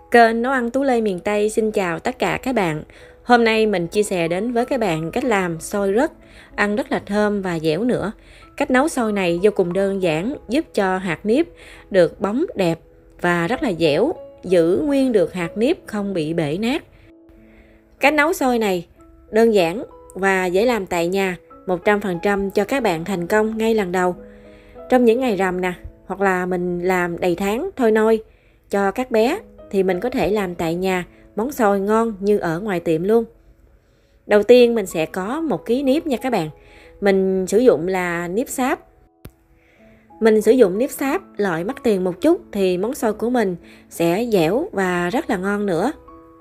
Kênh Nấu ăn Tú Lê miền Tây xin chào tất cả các bạn. Hôm nay mình chia sẻ đến với các bạn cách làm xôi rấc, ăn rất là thơm và dẻo nữa. Cách nấu xôi này vô cùng đơn giản, giúp cho hạt nếp được bóng đẹp và rất là dẻo, giữ nguyên được hạt nếp không bị bể nát. Cách nấu xôi này đơn giản và dễ làm tại nhà, 100% cho các bạn thành công ngay lần đầu. Trong những ngày rằm nè, hoặc là mình làm đầy tháng thôi nôi cho các bé thì mình có thể làm tại nhà món xôi ngon như ở ngoài tiệm luôn. Đầu tiên mình sẽ có 1 kg nếp nha các bạn. Mình sử dụng là nếp sáp. Mình sử dụng nếp sáp loại mắc tiền một chút thì món xôi của mình sẽ dẻo và rất là ngon nữa.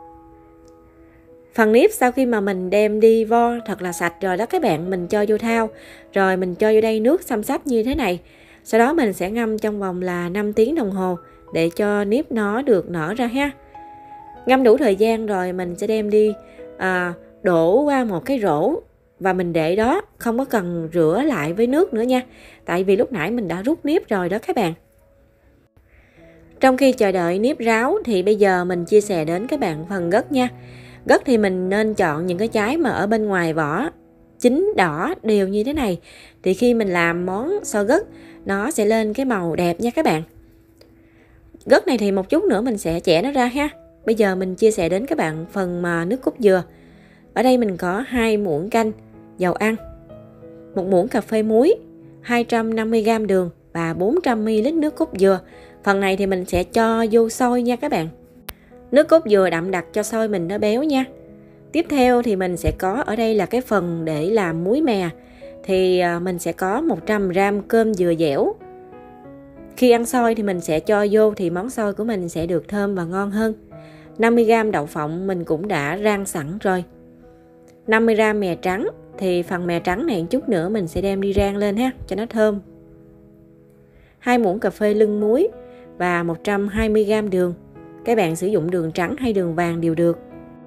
Phần nếp sau khi mà mình đem đi vo thật là sạch rồi đó các bạn, mình cho vô thau, rồi mình cho vô đây nước xăm xắp như thế này. Sau đó mình sẽ ngâm trong vòng là 5 tiếng đồng hồ để cho nếp nó được nở ra ha. Ngâm đủ thời gian rồi mình sẽ đem đi đổ qua một cái rổ và mình để đó, không có cần rửa lại với nước nữa nha. Tại vì lúc nãy mình đã rút nếp rồi đó các bạn. Trong khi chờ đợi nếp ráo thì bây giờ mình chia sẻ đến các bạn phần gấc nha. Gấc thì mình nên chọn những cái trái mà ở bên ngoài vỏ chín đỏ đều như thế này. Thì khi mình làm món xôi gấc nó sẽ lên cái màu đẹp nha các bạn. Gấc này thì một chút nữa mình sẽ chẻ nó ra ha. Bây giờ mình chia sẻ đến các bạn phần mà nước cốt dừa. Ở đây mình có 2 muỗng canh dầu ăn, 1 muỗng cà phê muối, 250g đường và 400ml nước cốt dừa. Phần này thì mình sẽ cho vô xôi nha các bạn. Nước cốt dừa đậm đặc cho xôi mình nó béo nha. Tiếp theo thì mình sẽ có ở đây là cái phần để làm muối mè. Thì mình sẽ có 100g cơm dừa dẻo. Khi ăn xôi thì mình sẽ cho vô thì món xôi của mình sẽ được thơm và ngon hơn. 50g đậu phộng mình cũng đã rang sẵn rồi. 50g mè trắng, thì phần mè trắng này chút nữa mình sẽ đem đi rang lên ha cho nó thơm. 2 muỗng cà phê lưng muối và 120g đường. Các bạn sử dụng đường trắng hay đường vàng đều được.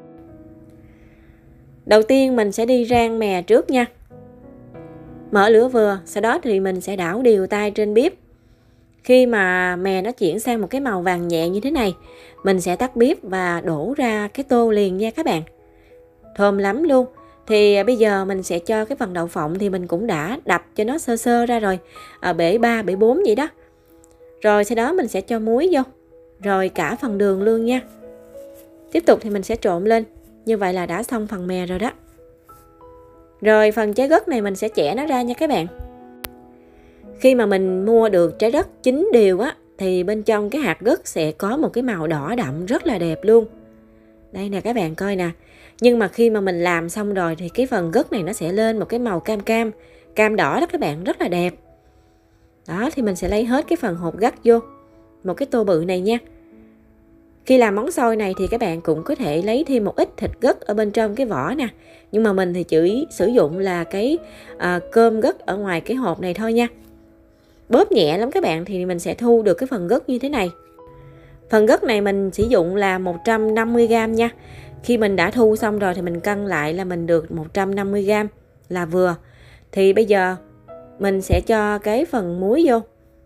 Đầu tiên mình sẽ đi rang mè trước nha. Mở lửa vừa, sau đó thì mình sẽ đảo đều tay trên bếp. Khi mà mè nó chuyển sang một cái màu vàng nhẹ như thế này, mình sẽ tắt bếp và đổ ra cái tô liền nha các bạn. Thơm lắm luôn. Thì bây giờ mình sẽ cho cái phần đậu phộng thì mình cũng đã đập cho nó sơ sơ ra rồi, ở bể 3, bể 4 vậy đó. Rồi sau đó mình sẽ cho muối vô, rồi cả phần đường luôn nha. Tiếp tục thì mình sẽ trộn lên. Như vậy là đã xong phần mè rồi đó. Rồi phần trái gấc này mình sẽ chẻ nó ra nha các bạn. Khi mà mình mua được trái đất chín đều á, thì bên trong cái hạt gấc sẽ có một cái màu đỏ đậm rất là đẹp luôn. Đây nè các bạn coi nè. Nhưng mà khi mà mình làm xong rồi thì cái phần gấc này nó sẽ lên một cái màu cam đỏ đó các bạn, rất là đẹp. Đó thì mình sẽ lấy hết cái phần hột gấc vô một cái tô bự này nha. Khi làm món xôi này thì các bạn cũng có thể lấy thêm một ít thịt gấc ở bên trong cái vỏ nè. Nhưng mà mình thì chỉ sử dụng là cái cơm gấc ở ngoài cái hộp này thôi nha. Bóp nhẹ lắm các bạn thì mình sẽ thu được cái phần gấc như thế này. Phần gấc này mình sử dụng là 150g nha. Khi mình đã thu xong rồi thì mình cân lại là mình được 150g là vừa. Thì bây giờ mình sẽ cho cái phần muối vô.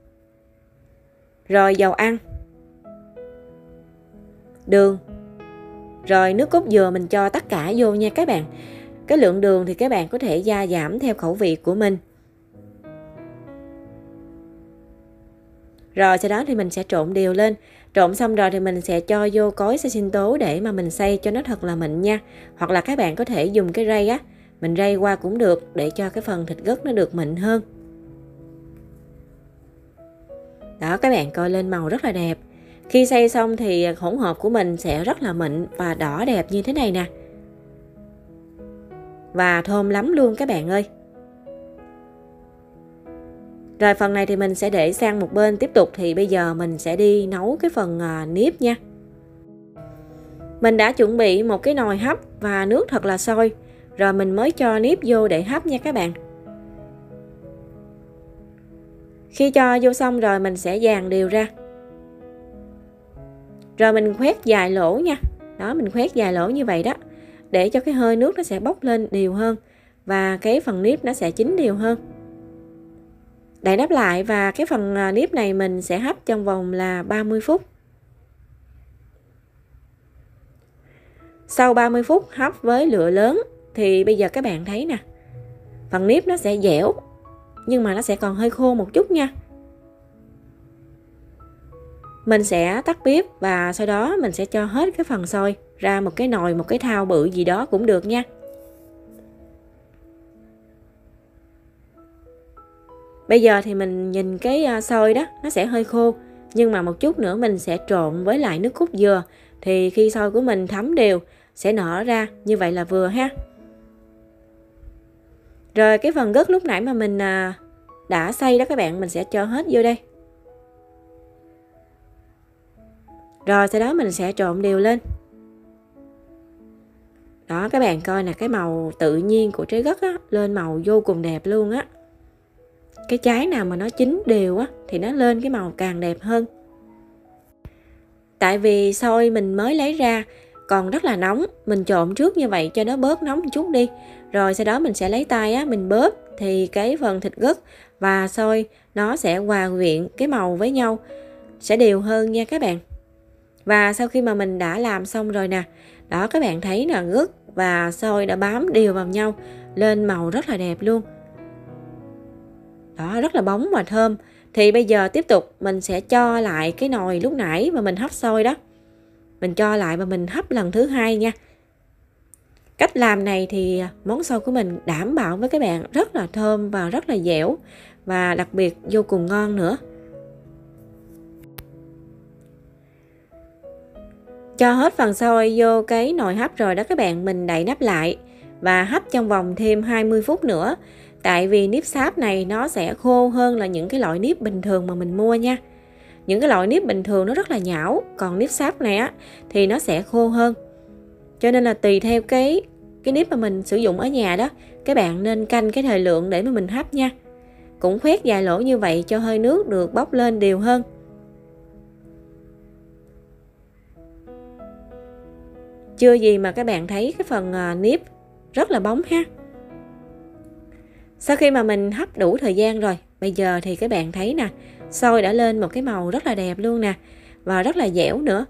Rồi dầu ăn, đường, rồi nước cốt dừa mình cho tất cả vô nha các bạn. Cái lượng đường thì các bạn có thể gia giảm theo khẩu vị của mình. Rồi sau đó thì mình sẽ trộn đều lên. Trộn xong rồi thì mình sẽ cho vô cối xay sinh tố để mà mình xay cho nó thật là mịn nha. Hoặc là các bạn có thể dùng cái rây á, mình rây qua cũng được để cho cái phần thịt gấc nó được mịn hơn. Đó các bạn coi lên màu rất là đẹp. Khi xay xong thì hỗn hợp của mình sẽ rất là mịn và đỏ đẹp như thế này nè. Và thơm lắm luôn các bạn ơi. Rồi phần này thì mình sẽ để sang một bên. Tiếp tục thì bây giờ mình sẽ đi nấu cái phần nếp nha. Mình đã chuẩn bị một cái nồi hấp và nước thật là sôi. Rồi mình mới cho nếp vô để hấp nha các bạn. Khi cho vô xong rồi mình sẽ dàn đều ra. Rồi mình khoét dài lỗ nha. Đó, mình khoét dài lỗ như vậy đó. Để cho cái hơi nước nó sẽ bốc lên đều hơn. Và cái phần nếp nó sẽ chín đều hơn. Đậy nắp lại và cái phần nếp này mình sẽ hấp trong vòng là 30 phút. Sau 30 phút hấp với lửa lớn thì bây giờ các bạn thấy nè, phần nếp nó sẽ dẻo nhưng mà nó sẽ còn hơi khô một chút nha. Mình sẽ tắt bếp và sau đó mình sẽ cho hết cái phần xôi ra một cái nồi, một cái thau bự gì đó cũng được nha. Bây giờ thì mình nhìn cái xôi đó nó sẽ hơi khô, nhưng mà một chút nữa mình sẽ trộn với lại nước cốt dừa, thì khi xôi của mình thấm đều sẽ nở ra, như vậy là vừa ha. Rồi cái phần gấc lúc nãy mà mình đã xay đó các bạn, mình sẽ cho hết vô đây. Rồi sau đó mình sẽ trộn đều lên. Đó các bạn coi nè, cái màu tự nhiên của trái gấc á, lên màu vô cùng đẹp luôn á. Cái trái nào mà nó chín đều á thì nó lên cái màu càng đẹp hơn. Tại vì xôi mình mới lấy ra còn rất là nóng, mình trộn trước như vậy cho nó bớt nóng một chút đi. Rồi sau đó mình sẽ lấy tay á, mình bóp thì cái phần thịt gấc và xôi nó sẽ hòa quyện cái màu với nhau, sẽ đều hơn nha các bạn. Và sau khi mà mình đã làm xong rồi nè, đó các bạn thấy là gấc và xôi đã bám đều vào nhau, lên màu rất là đẹp luôn. Đó, rất là bóng và thơm. Thì bây giờ tiếp tục mình sẽ cho lại cái nồi lúc nãy mà mình hấp xôi đó. Mình cho lại và mình hấp lần thứ hai nha. Cách làm này thì món xôi của mình đảm bảo với các bạn rất là thơm và rất là dẻo, và đặc biệt vô cùng ngon nữa. Cho hết phần xôi vô cái nồi hấp rồi đó các bạn, mình đậy nắp lại và hấp trong vòng thêm 20 phút nữa. Tại vì nếp sáp này nó sẽ khô hơn là những cái loại nếp bình thường mà mình mua nha. Những cái loại nếp bình thường nó rất là nhão, còn nếp sáp này á thì nó sẽ khô hơn. Cho nên là tùy theo cái nếp mà mình sử dụng ở nhà đó, các bạn nên canh cái thời lượng để mà mình hấp nha. Cũng khoét vài lỗ như vậy cho hơi nước được bốc lên đều hơn. Chưa gì mà các bạn thấy cái phần nếp rất là bóng ha. Sau khi mà mình hấp đủ thời gian rồi, bây giờ thì các bạn thấy nè, xôi đã lên một cái màu rất là đẹp luôn nè, và rất là dẻo nữa.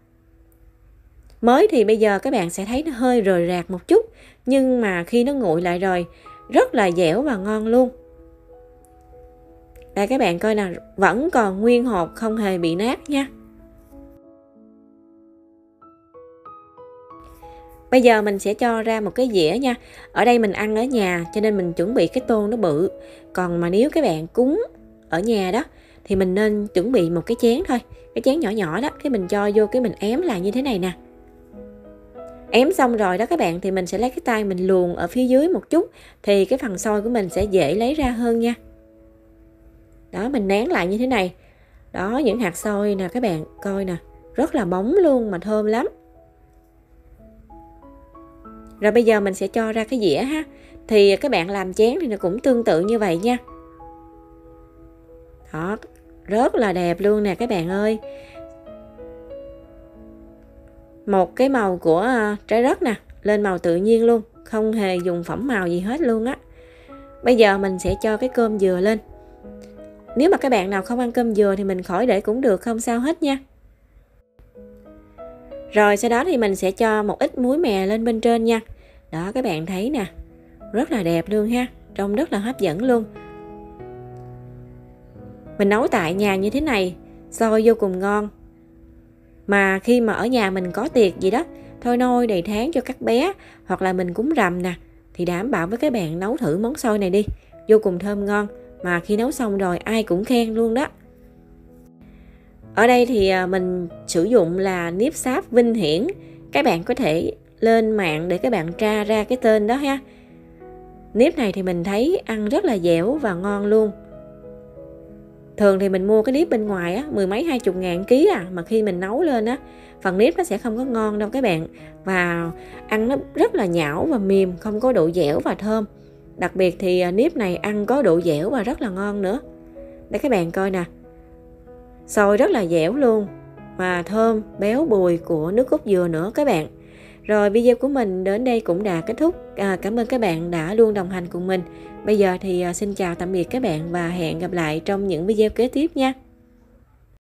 Mới thì bây giờ các bạn sẽ thấy nó hơi rời rạc một chút, nhưng mà khi nó nguội lại rồi, rất là dẻo và ngon luôn. Đây các bạn coi nè, vẫn còn nguyên hột, không hề bị nát nha. Bây giờ mình sẽ cho ra một cái dĩa nha. Ở đây mình ăn ở nhà cho nên mình chuẩn bị cái tô nó bự. Còn mà nếu các bạn cúng ở nhà đó thì mình nên chuẩn bị một cái chén thôi. Cái chén nhỏ nhỏ đó, cái mình cho vô, cái mình ém lại như thế này nè. Ém xong rồi đó các bạn, thì mình sẽ lấy cái tay mình luồn ở phía dưới một chút, thì cái phần xôi của mình sẽ dễ lấy ra hơn nha. Đó, mình nén lại như thế này. Đó, những hạt xôi nè các bạn coi nè, rất là bóng luôn mà thơm lắm. Rồi bây giờ mình sẽ cho ra cái dĩa ha. Thì các bạn làm chén thì nó cũng tương tự như vậy nha. Đó, rất là đẹp luôn nè các bạn ơi. Một cái màu của trái đất nè, lên màu tự nhiên luôn, không hề dùng phẩm màu gì hết luôn á. Bây giờ mình sẽ cho cái cơm dừa lên. Nếu mà các bạn nào không ăn cơm dừa thì mình khỏi để cũng được, không sao hết nha. Rồi sau đó thì mình sẽ cho một ít muối mè lên bên trên nha. Đó các bạn thấy nè, rất là đẹp luôn ha, trông rất là hấp dẫn luôn. Mình nấu tại nhà như thế này, xôi vô cùng ngon. Mà khi mà ở nhà mình có tiệc gì đó, thôi nôi đầy tháng cho các bé, hoặc là mình cúng rằm nè, thì đảm bảo với các bạn nấu thử món xôi này đi, vô cùng thơm ngon. Mà khi nấu xong rồi ai cũng khen luôn đó. Ở đây thì mình sử dụng là nếp sáp Vinh Hiển. Các bạn có thể lên mạng để các bạn tra ra cái tên đó ha. Nếp này thì mình thấy ăn rất là dẻo và ngon luôn. Thường thì mình mua cái nếp bên ngoài á, 10 mấy 20 ngàn ký à, mà khi mình nấu lên á, phần nếp nó sẽ không có ngon đâu các bạn. Và ăn nó rất là nhão và mềm, không có độ dẻo và thơm. Đặc biệt thì nếp này ăn có độ dẻo và rất là ngon nữa. Đây các bạn coi nè, xôi rất là dẻo luôn, và thơm, béo bùi của nước cốt dừa nữa các bạn. Rồi video của mình đến đây cũng đã kết thúc. Cảm ơn các bạn đã luôn đồng hành cùng mình. Bây giờ thì xin chào tạm biệt các bạn và hẹn gặp lại trong những video kế tiếp nha.